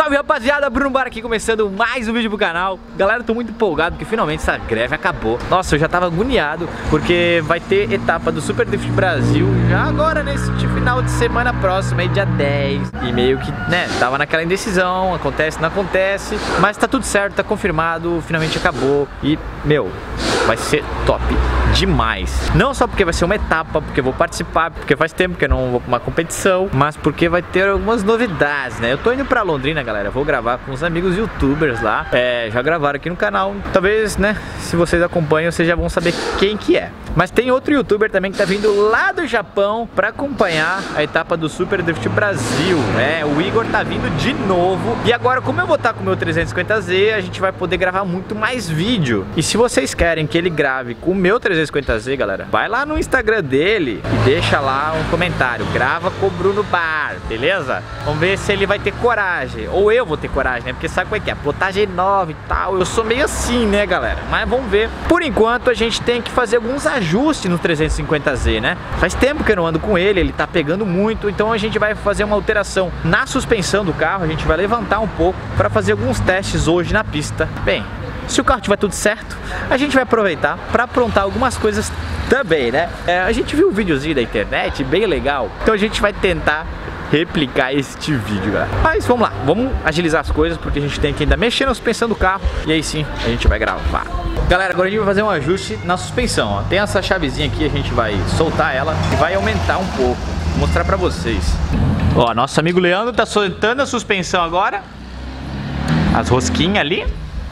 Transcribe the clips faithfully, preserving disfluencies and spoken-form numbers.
Salve rapaziada, Bruno Bar aqui começando mais um vídeo pro canal. Galera, tô muito empolgado porque finalmente essa greve acabou. Nossa, eu já tava agoniado porque vai ter etapa do Super Drift Brasil já agora nesse final de semana próximo, aí dia dez. E meio que, né, tava naquela indecisão, acontece, não acontece, mas tá tudo certo, tá confirmado, finalmente acabou. E, meu, vai ser top demais. Não só porque vai ser uma etapa, porque eu vou participar, porque faz tempo que eu não vou pra uma competição, mas porque vai ter algumas novidades, né? Eu tô indo pra Londrina, galera, vou gravar com os amigos youtubers lá. É, já gravaram aqui no canal. Talvez, né, se vocês acompanham, vocês já vão saber quem que é. Mas tem outro youtuber também que tá vindo lá do Japão pra acompanhar a etapa do Super Drift Brasil, né? O Igor tá vindo de novo. E agora, como eu vou estar com o meu trezentos e cinquenta Z, a gente vai poder gravar muito mais vídeo. E se vocês querem que ele grave com o meu trezentos e cinquenta Z, galera, vai lá no Instagram dele e deixa lá um comentário: grava com o Bruno Bar, beleza? Vamos ver se ele vai ter coragem, ou eu vou ter coragem, né? Porque sabe como é que é? Plotagem nova e tal, eu sou meio assim, né, galera? Mas vamos ver. Por enquanto a gente tem que fazer alguns ajustes no trezentos e cinquenta Z, né? Faz tempo que eu não ando com ele, ele tá pegando muito, então a gente vai fazer uma alteração na suspensão do carro. A gente vai levantar um pouco para fazer alguns testes hoje na pista. Bem, se o carro tiver tudo certo, a gente vai aproveitar para aprontar algumas coisas também, né? É, a gente viu um videozinho da internet bem legal, então a gente vai tentar replicar este vídeo, galera. Mas vamos lá, vamos agilizar as coisas porque a gente tem que ainda mexer na suspensão do carro e aí sim a gente vai gravar. Galera, agora a gente vai fazer um ajuste na suspensão, ó. Tem essa chavezinha aqui, a gente vai soltar ela e vai aumentar um pouco, vou mostrar pra vocês. Ó, nosso amigo Leandro tá soltando a suspensão agora, as rosquinhas ali.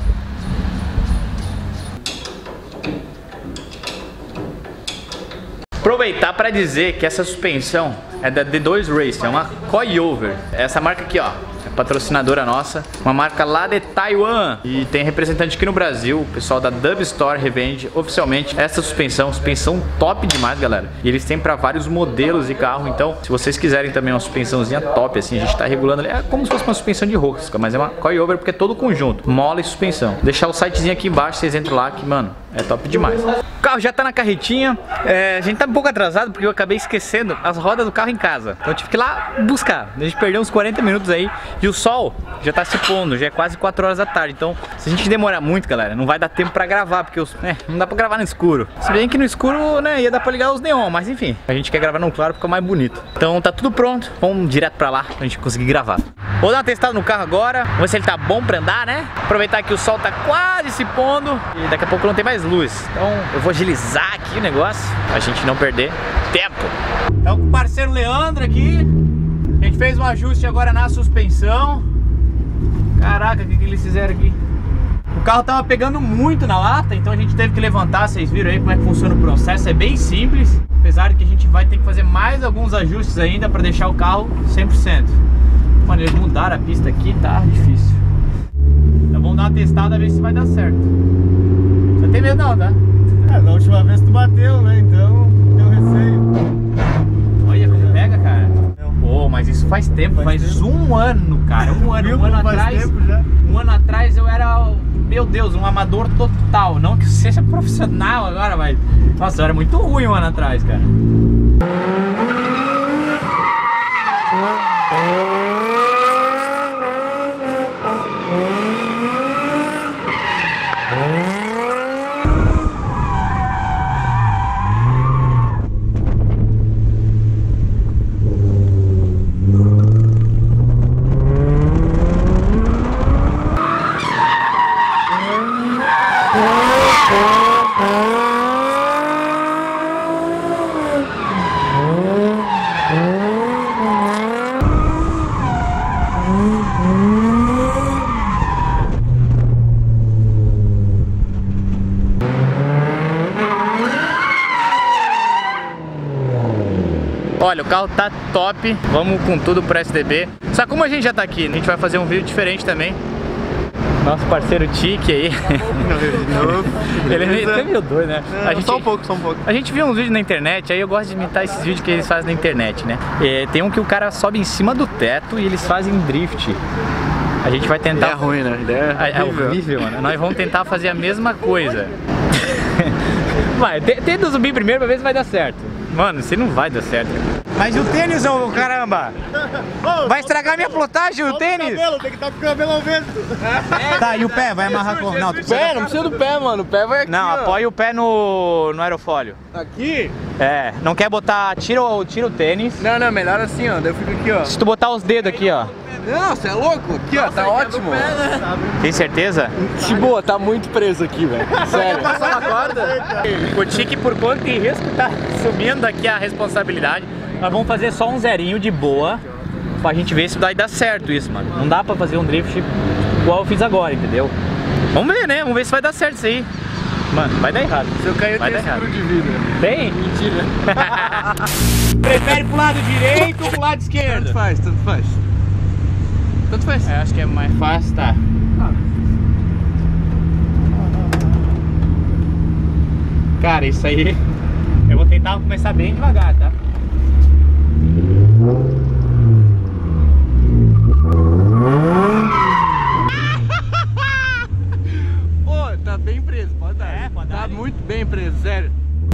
Aproveitar para dizer que essa suspensão é da D dois Racing, é uma coilover. Essa marca aqui, ó, é patrocinadora nossa, uma marca lá de Taiwan e tem representante aqui no Brasil. O pessoal da Dub Store revende oficialmente essa suspensão, suspensão top demais, galera. E eles têm para vários modelos de carro, então se vocês quiserem também uma suspensãozinha top, assim, a gente tá regulando ali, é como se fosse uma suspensão de rosca, mas é uma coilover porque é todo conjunto, mola e suspensão. Deixar o sitezinho aqui embaixo, vocês entram lá que, mano, é top demais. O carro já tá na carretinha, é, a gente tá um pouco atrasado porque eu acabei esquecendo as rodas do carro em casa. Então eu tive que ir lá buscar. A gente perdeu uns quarenta minutos aí e o sol já tá se pondo, já é quase quatro horas da tarde. Então se a gente demorar muito, galera, não vai dar tempo pra gravar, porque os, né, não dá pra gravar no escuro. Se bem que no escuro, né, ia dar pra ligar os neon, mas enfim, a gente quer gravar no claro, fica mais bonito. Então tá tudo pronto, vamos direto pra lá pra gente conseguir gravar. Vou dar uma testada no carro agora, vamos ver se ele tá bom pra andar, né? Aproveitar que o sol tá quase se pondo e daqui a pouco não tem mais luz. Então eu vou agilizar aqui o negócio pra gente não perder tempo. Então com o parceiro Leandro aqui, a gente fez um ajuste agora na suspensão. Caraca, o que, que eles fizeram aqui? O carro tava pegando muito na lata, então a gente teve que levantar. Vocês viram aí como é que funciona o processo, é bem simples. Apesar de que a gente vai ter que fazer mais alguns ajustes ainda pra deixar o carro cem por cento. Mano, eles mudaram a pista aqui, tá difícil. Então vamos dar uma testada, ver se vai dar certo. Você tem medo não, tá? É, na última vez tu bateu, né? Então deu receio. Olha como pega, cara. Pô, oh, mas isso faz tempo, faz, faz tempo. um ano, cara. Um ano, um ano atrás. Tempo já. Um ano atrás eu era, meu Deus, um amador total. Não que seja profissional agora, mas. Nossa, eu era muito ruim um ano atrás, cara. Olha, o carro tá top, vamos com tudo pro S D B. Só como a gente já tá aqui, a gente vai fazer um vídeo diferente também. Nosso parceiro Tiki aí. Ele é meio, é meio doido, né? É, a gente, só um pouco, só um pouco. A gente viu uns vídeos na internet, aí eu gosto de imitar esses vídeos que eles fazem na internet, né? É, tem um que o cara sobe em cima do teto e eles fazem drift. A gente vai tentar... É ruim, né? É, é horrível, mano. Nós vamos tentar fazer a mesma coisa. Vai, tenta subir primeiro pra ver se vai dar certo. Mano, você não vai dar certo. Mas e o tênis, ô caramba? Vai estragar minha plotagem o tênis? Cabelo, tem que estar com o cabelo ao vento. Tá, e o pé? Vai amarrar como? Não, tu precisa... Pé, não precisa do pé, mano. O pé vai aqui. Não, ó. apoia o pé no, no aerofólio. Aqui? É, não quer botar... Tira o, tira o tênis. Não, não, melhor assim, ó. Daí eu fico aqui, ó. Se tu botar os dedos aqui, ó. Não, você é louco? Aqui, ó, tá ótimo. Tem certeza? De boa, tá muito preso aqui, velho. Sério. O Tique, por conta e risco, tá assumindo aqui a responsabilidade. Nós vamos fazer só um zerinho de boa pra gente ver se vai dar certo isso, mano. Não dá pra fazer um drift igual eu fiz agora, entendeu? Vamos ver, né? Vamos ver se vai dar certo isso aí. Mano, vai dar errado. Se eu cair, eu vai tenho dar errado. seguro de vida. Tem? Mentira. Prefere pro lado direito ou pro lado esquerdo? Tanto faz, tanto faz. Tanto faz. Eu acho que é mais fácil, tá? Cara, isso aí eu vou tentar começar bem devagar, tá? Pô, tá bem preso, pode dar. É, pode dar. Tá muito bem preso, sério.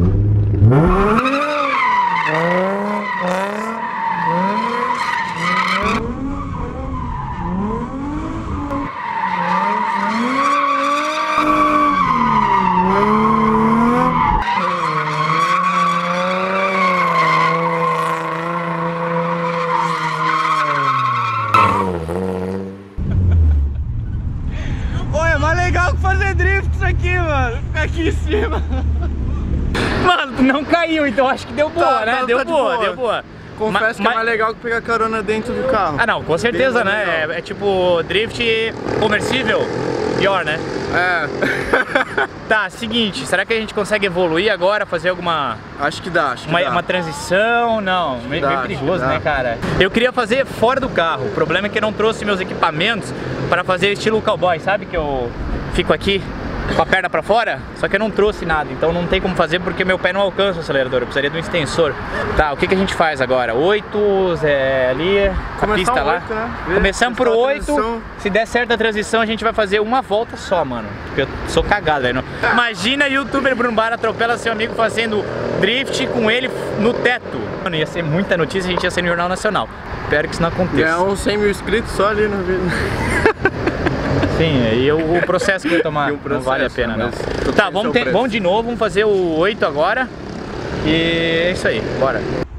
Pô, é mais legal que fazer drift isso aqui, mano. Ficar aqui em cima. Mano, não caiu, então acho que deu boa, Tá, né? tá, deu tá de boa, boa. deu boa. Confesso Ma- que ma- é mais legal que pegar carona dentro do carro. Ah não, com certeza, Bem né? legal. É, é tipo drift conversível, pior, né? É. Tá, seguinte, será que a gente consegue evoluir agora, fazer alguma Acho que dá, acho que uma, dá. uma transição? Não, meio, dá, meio acho perigoso, que dá. né, cara? Eu queria fazer fora do carro, o problema é que eu não trouxe meus equipamentos para fazer estilo cowboy, sabe que eu fico aqui com a perna pra fora, só que eu não trouxe nada, então não tem como fazer porque meu pé não alcança o acelerador, eu precisaria de um extensor. Tá, o que, que a gente faz agora? oito, é, ali, a Começar pista o lá. oito, né? Ver, Começamos por testar a oito, transição. se der certo a transição a gente vai fazer uma volta só, mano, porque eu sou cagado, velho. Imagina youtuber Bruno Bar atropela seu amigo fazendo drift com ele no teto. Mano, ia ser muita notícia, a gente ia ser no Jornal Nacional. Espero que isso não aconteça. Ganhar uns cem mil inscritos só ali no vídeo. Sim, e o, o processo que eu tomar E o não processo, vale a pena, não. mas tudo Tá, tem vamos, seu ter, preço. vamos de novo, vamos fazer o oito agora. E é isso aí, bora.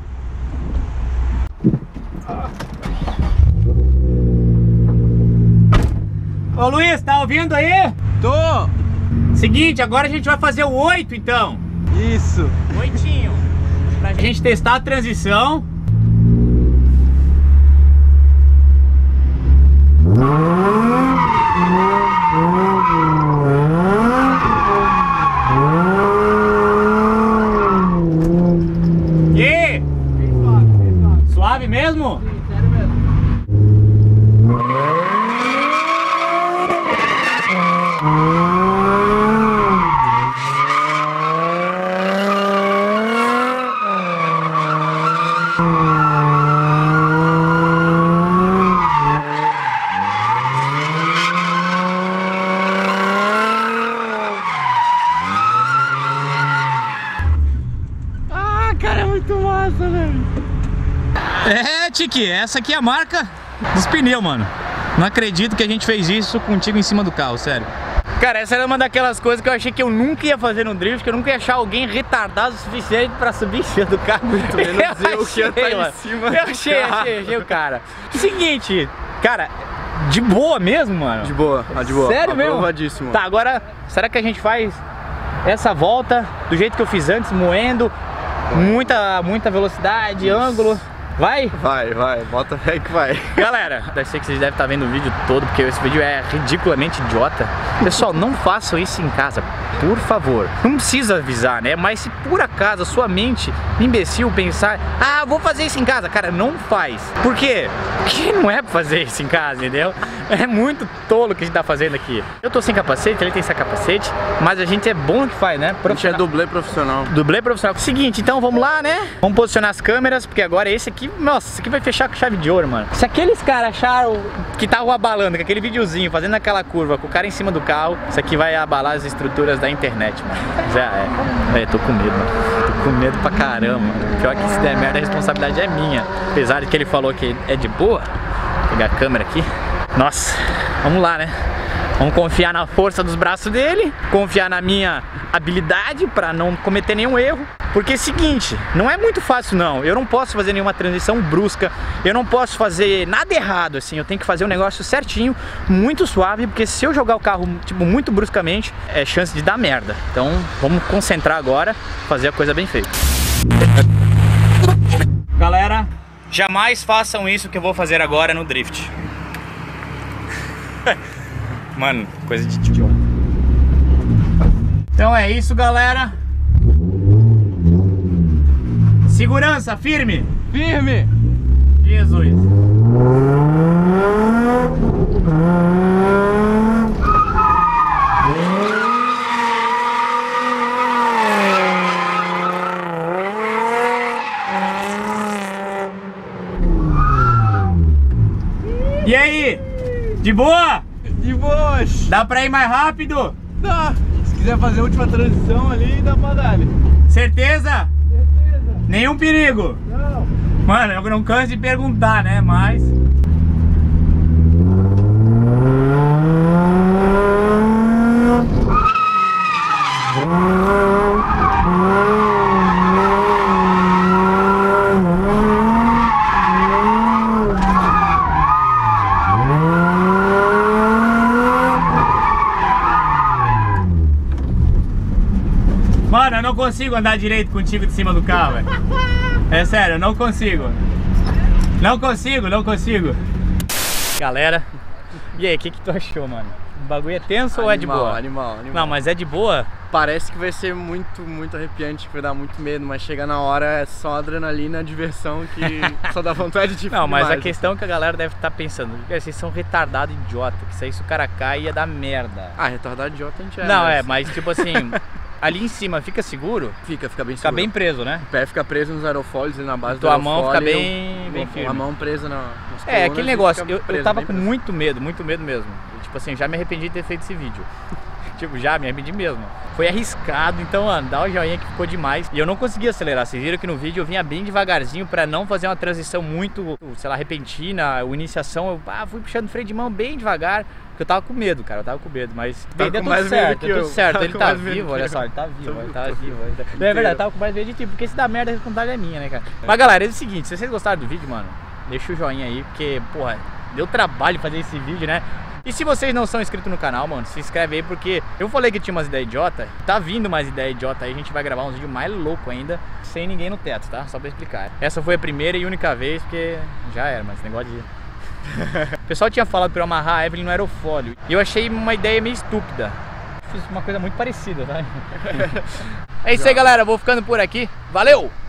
Ô Luiz, tá ouvindo aí? Tô! Seguinte, agora a gente vai fazer o oito então. Isso! Oitinho. Pra gente testar a transição. E aí? Suave mesmo? Sério mesmo. Ah, cara, é muito massa, velho. É, Tiki, essa aqui é a marca dos pneus, mano. Não acredito que a gente fez isso contigo em cima do carro, sério. Cara, essa era uma daquelas coisas que eu achei que eu nunca ia fazer no drift, que eu nunca ia achar alguém retardado o suficiente pra subir em cima do carro. Muito menos eu que ia estar em mano. cima Eu do achei, carro. achei, achei o cara. Seguinte, cara, de boa mesmo, mano. De boa, ah, de boa. Sério mesmo? Aprovadíssimo. Tá, agora, será que a gente faz essa volta do jeito que eu fiz antes, moendo, muita, muita velocidade, ângulo? Vai? Vai, vai, bota fé que vai. Galera, eu sei que vocês devem estar vendo o vídeo todo, porque esse vídeo é ridiculamente idiota. Pessoal, não façam isso em casa, por favor. Não precisa avisar, né? Mas se por acaso a sua mente imbecil pensar, ah, vou fazer isso em casa, cara, não faz. Por quê? Porque não é pra fazer isso em casa, entendeu? É muito tolo o que a gente tá fazendo aqui. Eu tô sem capacete, ele tem sem capacete, mas a gente é bom no que faz, né? A gente é dublê profissional. Dublê profissional. Seguinte, então vamos lá, né? Vamos posicionar as câmeras, porque agora esse aqui aqui, nossa, isso aqui vai fechar com chave de ouro, mano. Se aqueles caras acharam que estavam abalando com aquele videozinho, fazendo aquela curva com o cara em cima do carro, isso aqui vai abalar as estruturas da internet, mano. Já é. É, tô com medo, mano. Tô com medo pra caramba, mano. Pior que se der merda, a responsabilidade é minha. Apesar de que ele falou que é de boa. Vou pegar a câmera aqui. Nossa, vamos lá, né? Vamos confiar na força dos braços dele, confiar na minha habilidade pra não cometer nenhum erro. Porque é o seguinte, não é muito fácil não, eu não posso fazer nenhuma transição brusca, eu não posso fazer nada errado assim, eu tenho que fazer um negócio certinho, muito suave, porque se eu jogar o carro tipo, muito bruscamente, é chance de dar merda. Então vamos concentrar agora, fazer a coisa bem feita. Galera, jamais façam isso que eu vou fazer agora no drift. Mano, coisa de idiota. Então é isso, galera. Segurança, firme. Firme. Jesus. E aí? De boa? De boas. Dá pra ir mais rápido? Dá. Se quiser fazer a última transição ali, dá pra dar. Certeza? Certeza. Nenhum perigo? Não. Mano, eu não canso de perguntar, né? Mas... Mano, eu não consigo andar direito contigo de cima do carro, velho. É sério, eu não consigo. Não consigo, não consigo. Galera, e aí, o que que tu achou, mano? O bagulho é tenso Animal, ou é de boa? Animal, animal. Não, mas é de boa? Parece que vai ser muito, muito arrepiante, que vai dar muito medo, mas chega na hora é só adrenalina, diversão, que só dá vontade de... Não, mas demais. a questão que a galera deve estar pensando, vocês são retardados idiota, que isso aí se o cara cai ia dar merda. Ah, retardado idiota a gente é. Não, mas... é, mas tipo assim, ali em cima fica seguro? Fica, fica bem Fica seguro. bem preso, né? O pé fica preso nos aerofólios e na base Tua do mão fica aerofólio, bem, bem firme. A mão presa na, nas É, colunas aquele e negócio, fica eu, eu preso, tava bem com preso. muito medo, muito medo mesmo. Eu, tipo assim, já me arrependi de ter feito esse vídeo. Tipo, já me arrependi mesmo. Foi arriscado, então, mano, dá o joinha que ficou demais. E eu não consegui acelerar, vocês viram que no vídeo eu vinha bem devagarzinho pra não fazer uma transição muito, sei lá, repentina. A iniciação, eu ah, fui puxando o freio de mão bem devagar, porque eu tava com medo, cara, eu tava com medo. Mas Tava deu com tudo mais medo certo, que deu tudo eu. certo. Tava Ele com tá mais medo vivo, que olha eu. só, ele tá vivo, Tô ele tá vivo. vivo. Ele tá... É verdade, eu tava com mais medo de ti, porque se dá merda, a responsabilidade é minha, né, cara? Mas galera, é o seguinte, se vocês gostaram do vídeo, mano, deixa o joinha aí, porque, porra, deu trabalho fazer esse vídeo, né? E se vocês não são inscritos no canal, mano, se inscreve aí, porque eu falei que tinha umas ideias idiota, tá vindo mais ideia idiota aí, a gente vai gravar uns vídeos mais loucos ainda, sem ninguém no teto, tá? Só pra explicar. Essa foi a primeira e única vez, porque já era, mas esse negócio de... O pessoal tinha falado pra eu amarrar a Evelyn no aerofólio, e eu achei uma ideia meio estúpida. Fiz uma coisa muito parecida, tá? É isso aí, galera, vou ficando por aqui, valeu!